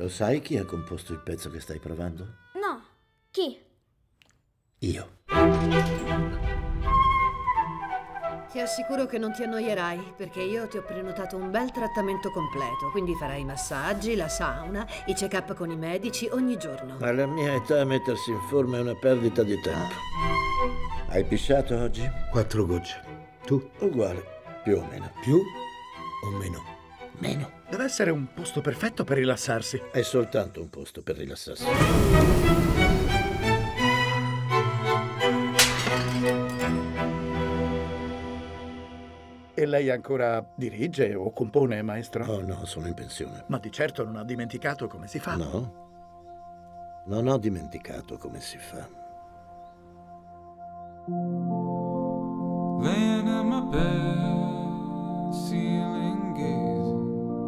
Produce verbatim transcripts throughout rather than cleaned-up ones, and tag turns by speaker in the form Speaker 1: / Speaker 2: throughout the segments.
Speaker 1: Lo sai chi ha composto il pezzo che stai provando?
Speaker 2: No. Chi?
Speaker 1: Io.
Speaker 3: Ti assicuro che non ti annoierai, perché io ti ho prenotato un bel trattamento completo, quindi farai i massaggi, la sauna, i check-up con i medici ogni giorno.
Speaker 1: Alla mia età mettersi in forma è una perdita di tempo. Hai pisciato oggi?
Speaker 4: Quattro gocce. Tu?
Speaker 1: Uguale, più o meno.
Speaker 4: Più o meno?
Speaker 1: Meno.
Speaker 5: Deve essere un posto perfetto per rilassarsi.
Speaker 1: È soltanto un posto per rilassarsi.
Speaker 5: E lei ancora dirige o compone, maestro?
Speaker 1: Oh no, sono in pensione.
Speaker 5: Ma di certo non ha dimenticato come si fa.
Speaker 1: No, non ho dimenticato come si fa.
Speaker 6: Laying in my bed, ceiling gazing.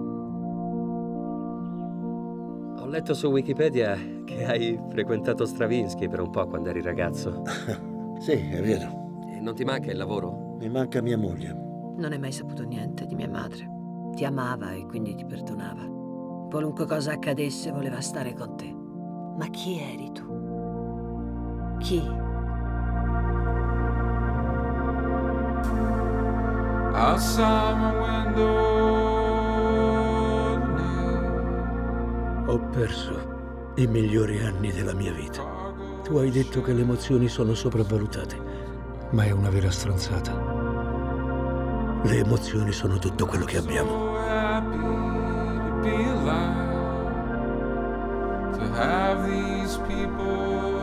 Speaker 7: Ho letto su Wikipedia che hai frequentato Stravinsky per un po' quando eri ragazzo.
Speaker 1: Sì, è vero.
Speaker 7: E non ti manca il lavoro?
Speaker 1: Mi manca mia moglie.
Speaker 3: Non hai mai saputo niente di mia madre. Ti amava e quindi ti perdonava. Qualunque cosa accadesse voleva stare con te. Ma chi eri tu? Chi?
Speaker 6: Outside my window tonight.
Speaker 4: Ho perso i migliori anni della mia vita. Tu hai detto che le emozioni sono sopravvalutate, ma è una vera stronzata. Le emozioni sono tutto quello che abbiamo.
Speaker 6: So happy to be alive, to have these people